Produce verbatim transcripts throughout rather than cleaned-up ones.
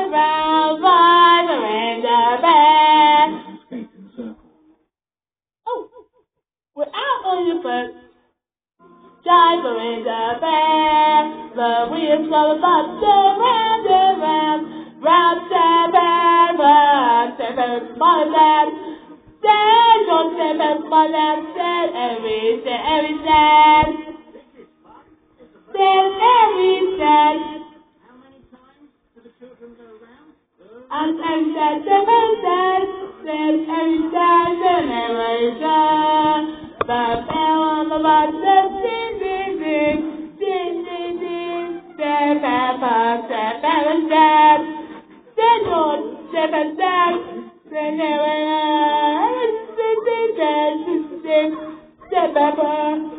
around, five in the bed. Oh, we're out on your foot. Diver in the bed. The wheels go up, round and round. Round seven, round seven, my dad. Stand on seven, my dad. Stand every, stand every, stand. Stand every, stand. And every stand, seven, stand. Stand every, stand, stand every, stand. The bell on the bus says ding, ding, ding. Ding, ding, ding. Stand, papa, stand, papa, stand. Stand on seven, stand. Stand every, stand, stand, stand, stand, stand, papa.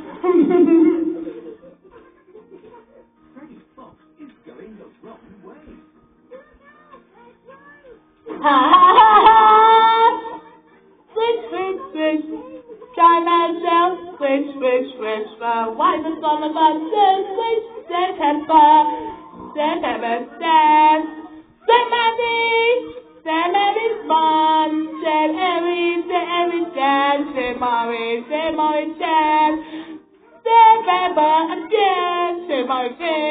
Ha ha ha ha! Switch, switch, switch. Try myself. Switch, switch, switch. Uh, why the on the bus? Switch, stand pepper. Stand pepper, stand. Stand Maddie. Stand Maddie's mom. Stand every, stand every, stand. Stand Molly, stand Molly, stand. Stand pepper again. Stand Molly, stand.